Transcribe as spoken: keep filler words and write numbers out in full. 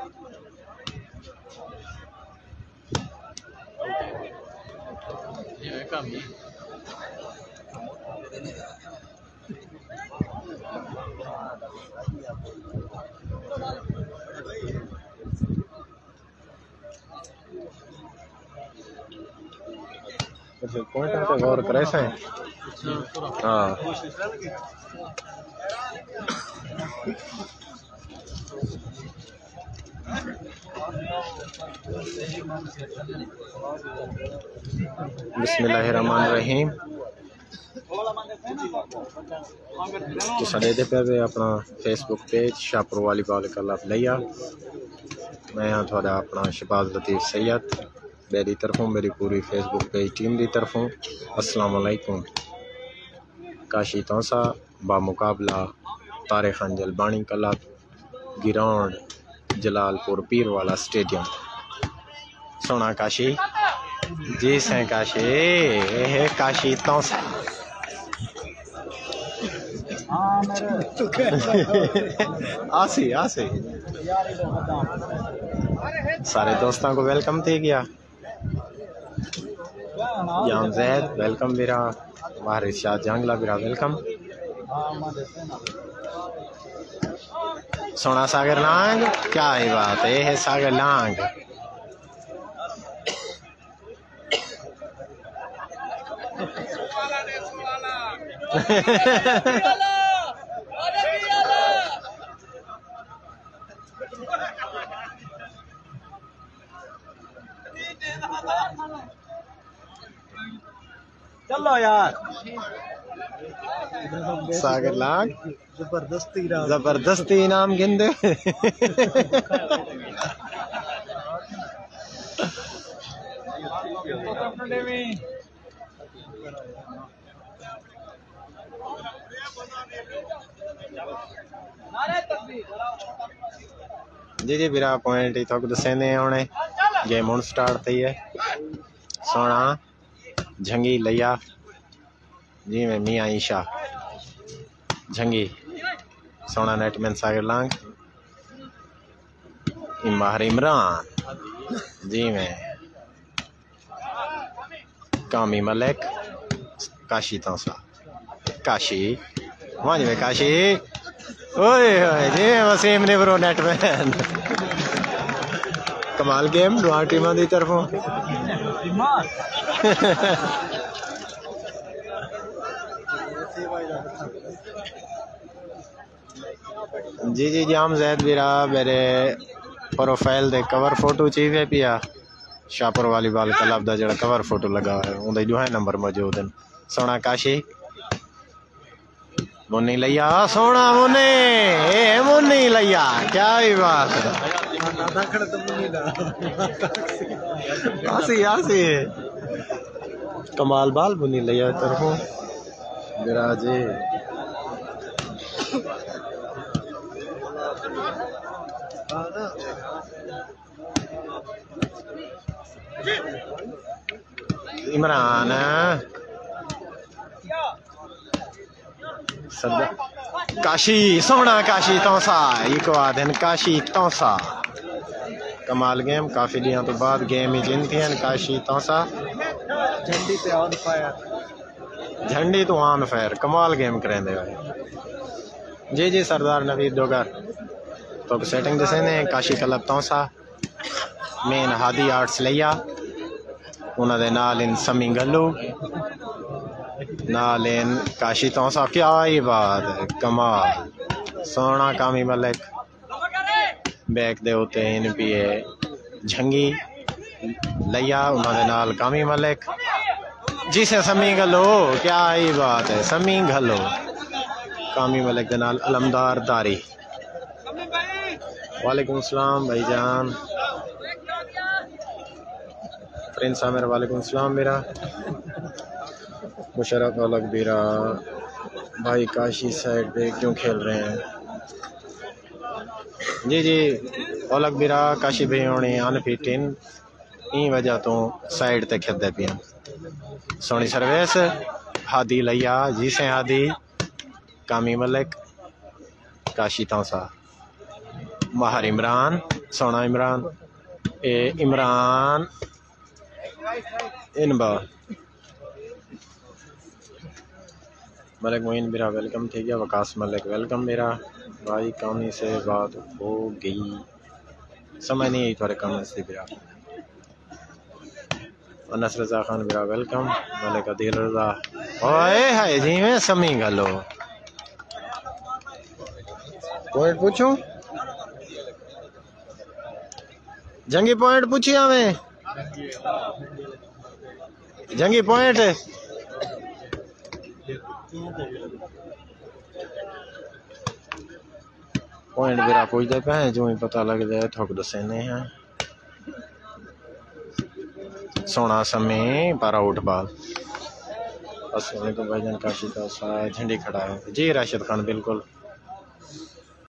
Point पे गौर करे से हाँ बिस्मिल्लाहिर्रहमानिर्रहीम। तो साढ़े दे पे अपना Facebook page Shahpur volleyball club लिया। मैं यहाँ थोड़ा अपना शहबाज लतीफ़ सैयद मेरी तरफों मेरी पूरी फेसबुक पेज टीम की तरफों अस्सलाम वालेकुम। काशी तौसा बामुकाबला तारिक अंजल बाणी क्लब ग्राउंड जलालपुर पीर वाला स्टेडियम सोना काशी जी से काशी ए काशी तौसा आसी आसी सारे दोस्तों को वेलकम थी गया। जाम जैद वेलकम मेरा वारिस शाह जंगला मेरा वेलकम। सोना सागर लांग क्या ही बात है, है सागर लांग चलो यार सागर लांग जबरदस्ती जबरदस्ती इनाम गिनदे जी जी मेरा पॉइंट थोक दसेंदे होने गेम हुण स्टार्ट थी है। सोना झंगी लिया जी में मियाँ ईशा झंगी सोना नेटमैन सागर लांग इमार इमरान जी में कामी मलिक काशी तौसा काशी वहाँ में काशी ओए ओए जी वसीम ने ब्रो नेटमैन कमाल गेम दुआ टीमां दी तरफों जी जी जाम जैद बिरा मेरे प्रोफाइल दे कवर फोटो चाहिए पिया शाहपुर वालीबॉल क्लब दा जड़ा कवर फोटो लगा है उनदे जो है नंबर मौजूद है। सोना काशी मुन्नी लिया सोना मुन्नी ए मुन्नी लिया क्या ही बात है आसी आसी कमाल बाल मुन्नी लिया तरफों विराजे इमरान काशी सोना काशी तौसा एक वादन काशी तौसा कमाल गेम काफी दिनों तो बाद गेम ही जिन थी काशी तौसा झंडी पे ऑन फायर झंडी तो ऑन फायर कमाल गेम करेंदे जी जी सरदार नवीद डोगर तो सेटिंग जैसे ने काशी क्लब तौसा मेन हादी आर्ट्स लिया उन्होंने नाल इन समी गल्लू नाल इन काशी तौसा क्या ही बात है कमाल सोना कामी मलिक बैक दे होते इन पिए झंगी लिया उन्होंने नाल कामी मलिक जिसे समी गलो क्या ही बात है समी गलो कामी मलिक दे नाल अलमदार दारी वालेकुम सलाम भाईजान प्रिंस आमिर वालेकुम सलाम मेरा मुशर्रफ अलग बीरा भाई काशी साइड पे क्यों खेल रहे हैं जी जी अलग बीरा काशी भी होनी अनफिट इन ई वजह तो साइड ते खेलते पे सोनी सर्विस हादी लिया जी से हादी कामी मलिक काशी तौसा माहर इमरान सोना इमरान ए इमरान इनबा मलिक मोइन मेरा वेलकम ठीक है। वकास मलिक वेलकम मेरा भाई। कामी से बात हो गई समझ नहीं आई थोड़े कमेंट्स थी मेरा। अनस रजा खान मेरा वेलकम। मलिक अदील रजा ओए हाय जी में समी गलो पॉइंट पूछूं जंगी पॉइंट पूछी हमें जंगी पॉइंट पॉइंट मेरा पूछते पे हैं जो ही पता लग जाए थोक दसेने हैं। सोना समय पारा उठ बाल अस्सलाम वालेकुम भाईजान काशी का सारा झंडी खड़ा है जी। राशिद खान बिल्कुल